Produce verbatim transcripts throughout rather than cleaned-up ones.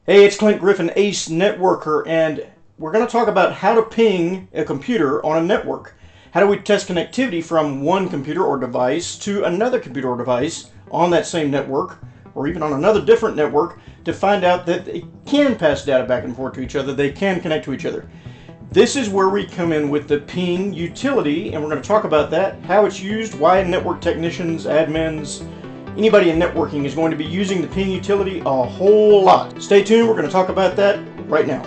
Hey, it's Clint Griffin, Ace Networker, and we're going to talk about how to ping a computer on a network. How do we test connectivity from one computer or device to another computer or device on that same network, or even on another different network, to find out that they can pass data back and forth to each other, they can connect to each other. This is where we come in with the ping utility, and we're going to talk about that, how it's used, why network technicians, admins, anybody in networking is going to be using the ping utility a whole lot. Stay tuned, we're going to talk about that right now.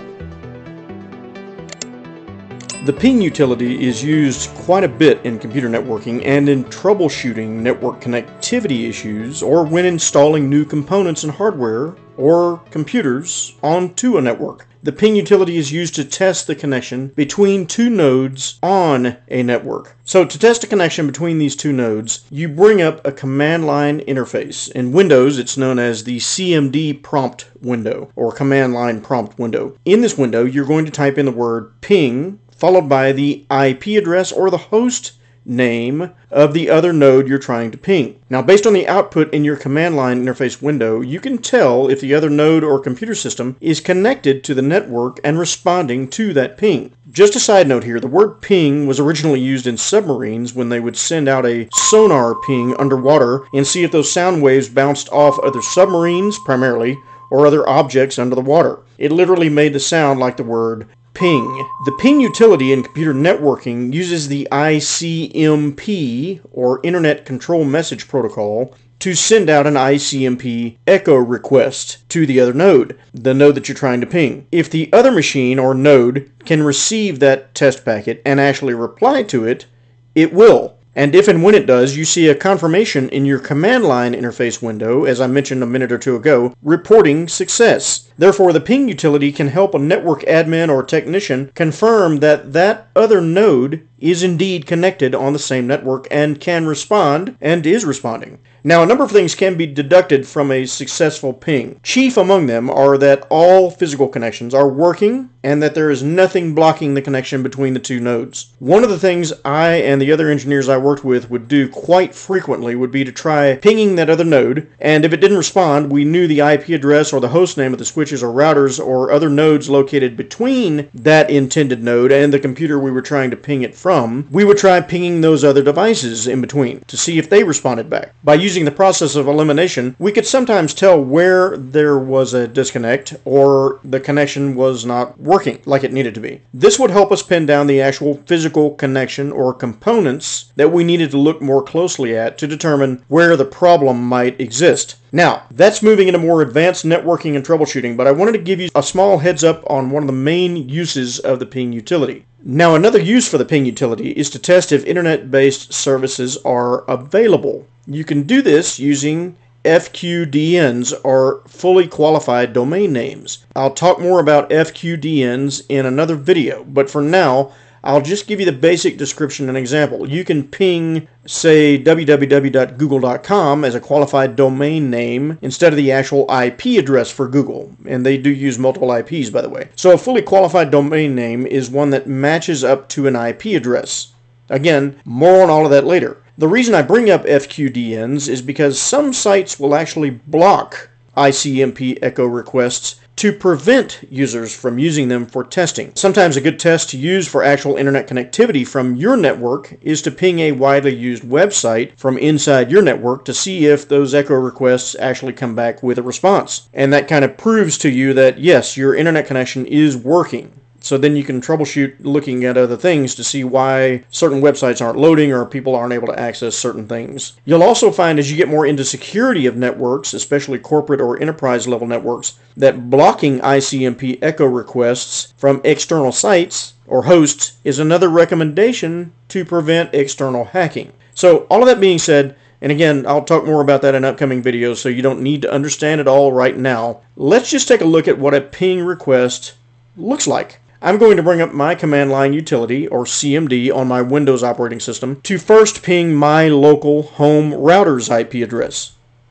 The ping utility is used quite a bit in computer networking and in troubleshooting network connectivity issues, or when installing new components and hardware or computers onto a network. The ping utility is used to test the connection between two nodes on a network. So to test a connection between these two nodes, you bring up a command line interface. In Windows, it's known as the C M D prompt window, or command line prompt window. In this window, you're going to type in the word ping, followed by the I P address or the host name of the other node you're trying to ping. Now, based on the output in your command line interface window, you can tell if the other node or computer system is connected to the network and responding to that ping. Just a side note here, the word ping was originally used in submarines when they would send out a sonar ping underwater and see if those sound waves bounced off other submarines, primarily, or other objects under the water. It literally made the sound like the word ping. The ping utility in computer networking uses the I C M P, or Internet Control Message Protocol, to send out an I C M P echo request to the other node, the node that you're trying to ping. If the other machine or node can receive that test packet and actually reply to it, it will. And if and when it does, you see a confirmation in your command line interface window, as I mentioned a minute or two ago, reporting success. Therefore, the ping utility can help a network admin or technician confirm that that other node is indeed connected on the same network and can respond, and is responding. Now, a number of things can be deducted from a successful ping. Chief among them are that all physical connections are working and that there is nothing blocking the connection between the two nodes. One of the things I and the other engineers I worked with would do quite frequently would be to try pinging that other node, and if it didn't respond, we knew the I P address or the host name of the switches or routers or other nodes located between that intended node and the computer we were trying to ping it from. We would try pinging those other devices in between to see if they responded back. By using the process of elimination, we could sometimes tell where there was a disconnect or the connection was not working like it needed to be. This would help us pin down the actual physical connection or components that we needed to look more closely at to determine where the problem might exist. Now, that's moving into more advanced networking and troubleshooting, but I wanted to give you a small heads up on one of the main uses of the ping utility. Now, another use for the ping utility is to test if internet-based services are available. You can do this using F Q D Ns, or fully qualified domain names. I'll talk more about F Q D Ns in another video, but for now, I'll just give you the basic description and example. You can ping, say, w w w dot google dot com as a qualified domain name instead of the actual I P address for Google, and they do use multiple I Ps, by the way. So a fully qualified domain name is one that matches up to an I P address. Again, more on all of that later. The reason I bring up F Q D Ns is because some sites will actually block I C M P echo requests to prevent users from using them for testing. Sometimes a good test to use for actual internet connectivity from your network is to ping a widely used website from inside your network to see if those echo requests actually come back with a response. And that kind of proves to you that yes, your internet connection is working. So then you can troubleshoot looking at other things to see why certain websites aren't loading or people aren't able to access certain things. You'll also find as you get more into security of networks, especially corporate or enterprise level networks, that blocking I C M P echo requests from external sites or hosts is another recommendation to prevent external hacking. So all of that being said, and again, I'll talk more about that in upcoming videos, so you don't need to understand it all right now. Let's just take a look at what a ping request looks like. I'm going to bring up my command line utility, or C M D, on my Windows operating system to first ping my local home router's I P address.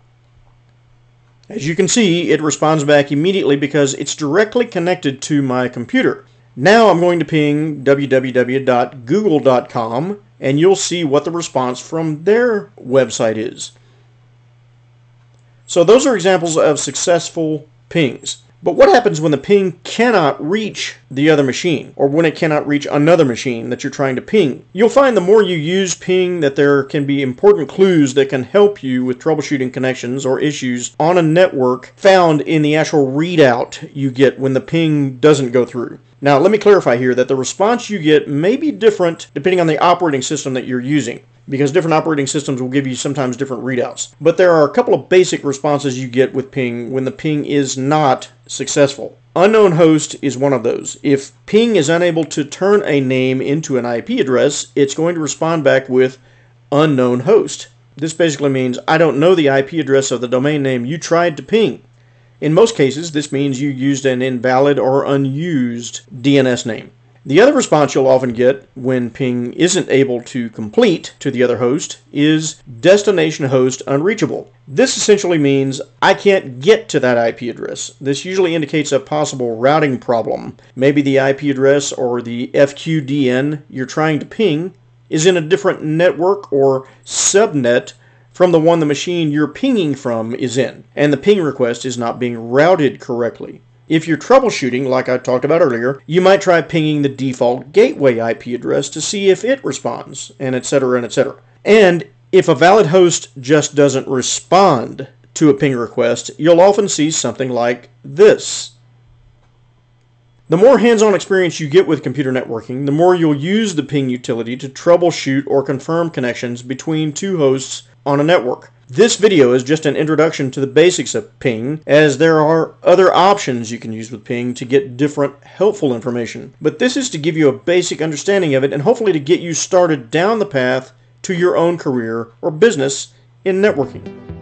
As you can see, it responds back immediately because it's directly connected to my computer. Now I'm going to ping w w w dot google dot com, and you'll see what the response from their website is. So those are examples of successful pings. But what happens when the ping cannot reach the other machine, or when it cannot reach another machine that you're trying to ping? You'll find the more you use ping that there can be important clues that can help you with troubleshooting connections or issues on a network found in the actual readout you get when the ping doesn't go through. Now, let me clarify here that the response you get may be different depending on the operating system that you're using, because different operating systems will give you sometimes different readouts. But there are a couple of basic responses you get with ping when the ping is not successful. Unknown host is one of those. If ping is unable to turn a name into an I P address, it's going to respond back with unknown host. This basically means I don't know the I P address of the domain name you tried to ping. In most cases, this means you used an invalid or unused D N S name. The other response you'll often get when ping isn't able to complete to the other host is destination host unreachable. This essentially means I can't get to that I P address. This usually indicates a possible routing problem. Maybe the I P address or the F Q D N you're trying to ping is in a different network or subnet from the one the machine you're pinging from is in, and the ping request is not being routed correctly. If you're troubleshooting, like I talked about earlier, you might try pinging the default gateway I P address to see if it responds, and et cetera, and et cetera. And if a valid host just doesn't respond to a ping request, you'll often see something like this. The more hands-on experience you get with computer networking, the more you'll use the ping utility to troubleshoot or confirm connections between two hosts on a network. This video is just an introduction to the basics of ping, as there are other options you can use with ping to get different helpful information. But this is to give you a basic understanding of it and hopefully to get you started down the path to your own career or business in networking.